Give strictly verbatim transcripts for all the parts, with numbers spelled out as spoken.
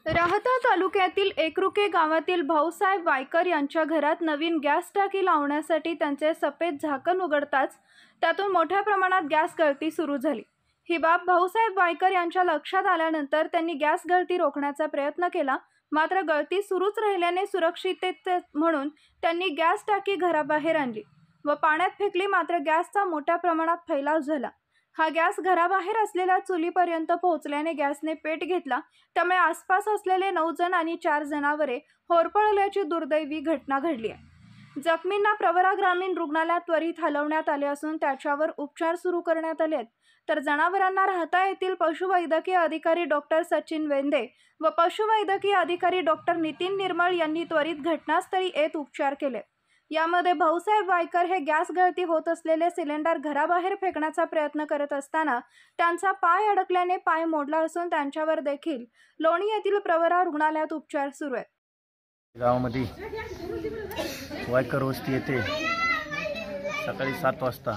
राहता तालुक्यातील एकरुके गावातील भाऊसाहेब वायकर यांच्या घरात नवीन गॅस टाकी लावण्यासाठी त्यांचे सफेद झाकण उघडताच त्यातून मोठ्या प्रमाणात गॅस गळती सुरू झाली। ही बाब भाऊसाहेब वायकर यांच्या लक्षात आल्यानंतर त्यांनी गॅस गळती रोखण्याचा प्रयत्न केला, मात्र गळती सुरूच राहिल्याने सुरक्षितते म्हणून त्यांनी गॅस टाकी घराबाहेर आणली व पाण्यात फेकली, मात्र गॅसचा मोठ्या प्रमाणात फैलाव झाला। हा गॅस घराबाहेर असलेल्या चुलीपर्यंत पोहोचल्याने गॅसने पेट घेतला, त्यामुळे आसपास असलेले नऊ जण आणि चार जनावरे होरपळल्याची दुर्दैवी घटना घडली आहे। जखमींना प्रवरा ग्रामीण रुग्णालयात त्वरित हलवण्यात आले असून त्याच्यावर उपचार सुरू करण्यात आले आहेत, तर जनावरांना राहता येथील पशुवैद्यकीय अधिकारी डॉक्टर सचिन वेंदे व पशुवैद्यकीय अधिकारी डॉक्टर नितीन निर्मळ यांनी त्वरित घटनास्थळी येत उपचार केले। यामध्ये भाऊसाहेब वायकर हे गॅस गळती होत असलेले सिलेंडर घराबाहेर फेकण्याचा प्रयत्न करत असताना त्यांचा पाय अडकल्याने पाय मोडला असून त्यांच्यावर देखील लोणी येथील प्रवरा रुग्णालयात उपचार सुरू आहेत। गावामध्ये वायकर वस्ती येथे सकाळी सात वाजता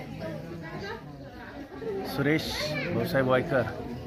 सुरेश भाऊसाहेब वायकर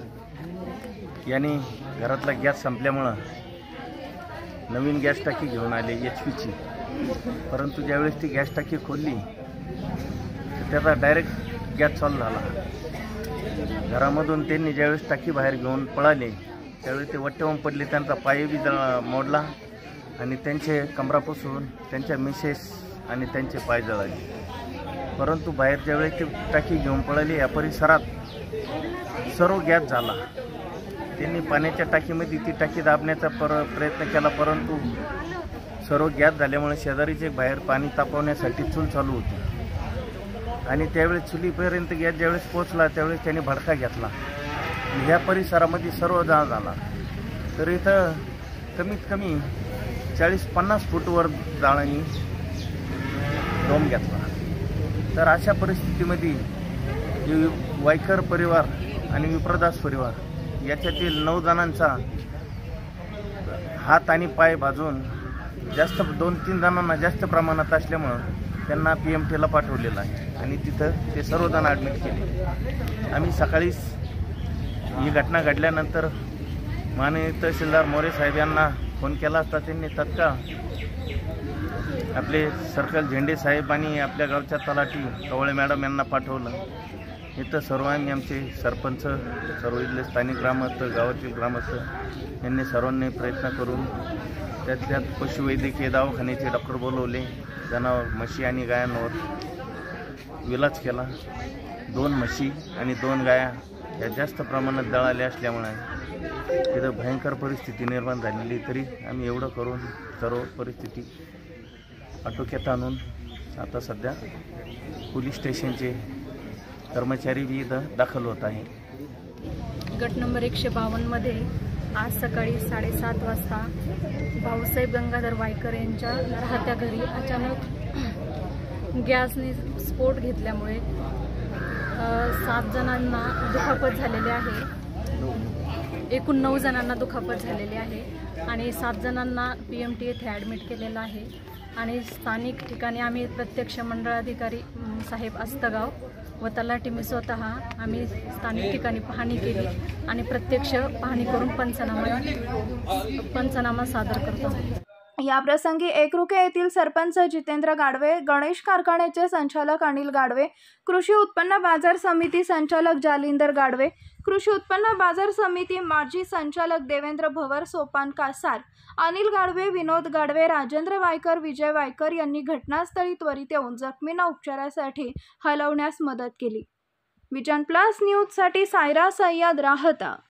यांनी घरातला गॅस संपल्यामुळं नवीन गॅस टाकी घेऊन आले एच पीची, परंतु ज्यावेळेस ती गॅस टाकी खोलली तर त्याचा डायरेक्ट गॅस चालू झाला। घरामधून त्यांनी ज्यावेळेस टाकी बाहेर घेऊन पळाले त्यावेळेस ते वट्टेवून पडले, त्यांचा पाय बी मोडला आणि त्यांचे कमरापासून त्यांच्या मिसेस आणि त्यांचे पाय जळाले। परंतु बाहेर ज्यावेळेस ती टाकी घेऊन पळाली या परिसरात सर्व गॅस झाला। त्यांनी पाण्याच्या टाकीमध्ये ती टाकी दाबण्याचा पर प्रयत्न केला, परंतु सर्व गॅस झाल्यामुळे शेजारीचे बाहेर पाणी तापवण्यासाठी चूल चालू होती आणि त्यावेळेस चुलीपर्यंत गॅस ज्यावेळेस पोहोचला त्यावेळेस त्यांनी भडका घेतला। ह्या परिसरामध्ये सर्व जाळ झाला, तर इथं कमीत कमी चाळीस पन्नास फूटवर जाळांनी दम घेतला। तर अशा परिस्थितीमध्ये वायकर परिवार आणि विप्रदास परिवार याच्यातील नऊ जणांचा हात आणि पाय भाजून जास्त दोन तीन जणांना जास्त प्रमाणात असल्यामुळं त्यांना पी एम टीला पाठवलेलं आहे आणि तिथं ते सर्वजण ॲडमिट केले। आम्ही सकाळीच ही घटना घडल्यानंतर माननीय तहसीलदार मोरे साहेब यांना फोन केला असता त्यांनी तत्काळ आपले सर्कल झेंडे साहेब आणि आपल्या गावच्या तलाठी कवळे मॅडम यांना पाठवलं। इथं सर्व आम्ही आमचे सरपंच, सर्व इथले स्थानिक ग्रामस्थ, गावातील ग्रामस्थ यांनी सर्वांनी प्रयत्न करून त्यात त्यात पशुवैद्यकीय दवाखान्याचे डॉक्टर बोलवले, जनावर म्हशी आणि गायांवर इलाज केला। दोन म्हशी आणि दोन गाया या जास्त प्रमाणात जळाल्या असल्यामुळे तिथं भयंकर परिस्थिती निर्माण झालेली, तरी आम्ही एवढं करून सर्व परिस्थिती आटोक्यात आणून आता सध्या पोलीस स्टेशनचे कर्मचारी बी इथं दाखल होत आहे। गट नंबर एकशे बावन्नमध्ये आज सकाळी साडेसात वाजता भाऊसाहेब गंगाधर वायकर यांच्या राहत्या घरी अचानक गॅसने स्फोट घेतल्यामुळे सात जणांना दुखापत झालेली आहे। एकूण नऊ जणांना दुखापत झालेली आहे आणि सात जणांना पी एम टी येथे ॲडमिट केलेलं आहे आणि स्थानिक ठिकाणी आम्ही प्रत्यक्ष मंडळाधिकारी साहेब आस्तगाव व तलाठी मी स्वतः आम्ही स्थानिक ठिकाणी पाहणी केली आणि प्रत्यक्ष पाहणी करून पंचनामा पंचनामा सादर करतो। या प्रसंगी एकरुके येथील सरपंच जितेंद्र गाडवे, गणेश कारखान्याचे संचालक अनिल गाडवे, कृषी उत्पन्न बाजार समिती संचालक जालिंदर गाडवे, कृषी उत्पन्न बाजार समिती माजी संचालक देवेंद्र भवर, सोपान कासार, अनिल गाडवे, विनोद गाडवे, राजेंद्र वायकर, विजय वायकर यांनी घटनास्थळी त्वरित येऊन जखमींना उपचारासाठी हलवण्यास मदत केली। विजन प्लस न्यूजसाठी सायरा सय्यद, राहता।